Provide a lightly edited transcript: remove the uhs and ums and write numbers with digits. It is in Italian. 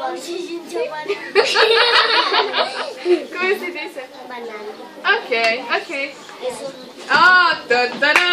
Come si dice? Banana. Ok, ok. Oh, ta-ta-da!